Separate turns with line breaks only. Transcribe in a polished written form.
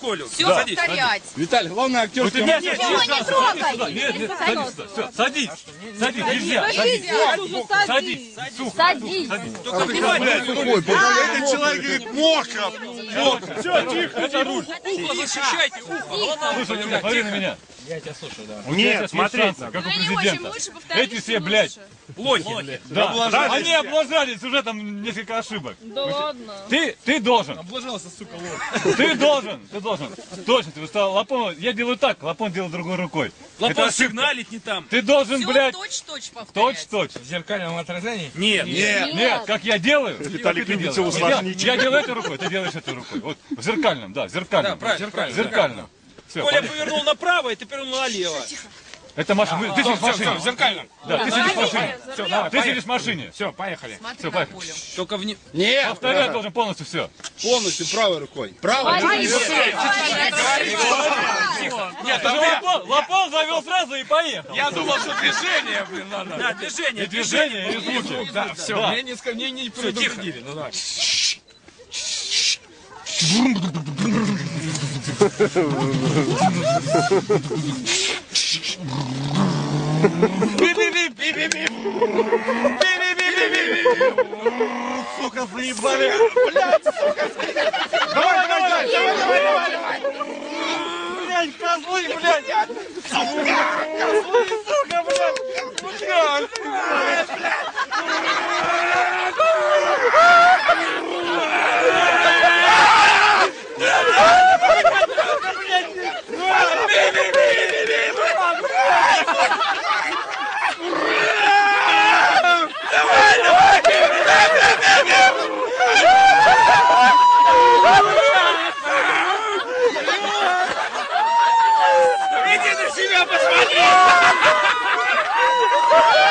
Колю.
Все повторять.
Виталий, главное актерская.
Его не трогай.
Садись, садись, нельзя. Садись,
Садись.
Только внимание.
Этот человек говорит, мокро.
Все, тихо. Это руль. Ухо защищайте, ухо.
Слушай, смотри на меня.
Я тебя слушаю, да.
Нет, смотри, как у президента. Эти все, блядь,
Лохи.
да, они облажались, уже там несколько ошибок.
Да ладно.
Ты должен.
Облажался, сука, лох.
Ты должен. Точно, ты устал. Лапон, я делаю так, Лапон делает другой рукой. Это
Лапон
ошибка.
сигналит не там.
Ты должен,
Все
блядь,
точь-точь повторять.
точь.
В зеркальном отражении?
Нет.
Нет, как я делаю.
Виталик
как ты
любит
делаешь.
все усложнить.
Я делаю этой рукой, ты делаешь этой рукой. Вот, в зеркальном, да, зеркальном.
Да, правильно.
Зеркальном. Все,
Коля повернул направо, и ты повернул налево.
это машина. Ты сидишь в машине.
В зеркальном.
Да, ты сидишь в машине.
Все, давай,
Ты сидишь в машине.
Все, поехали.
Смотри
Все,
на
поехали.
Колю.
Только в
Нет,
Повторять должен полностью все.
полностью правой рукой. Правой.
Нет, Лапон завел сразу и поехал.
Я думал, что движение, блин, надо.
Да, движение.
И движение, и звуки.
Да, все,
Да.
мне не предупредили. Ну давай.
Сука, заебали. Блядь, сука. Давай. Блядь, козлы, блядь. Козлы, сука, блядь.
Иди на себя посмотри!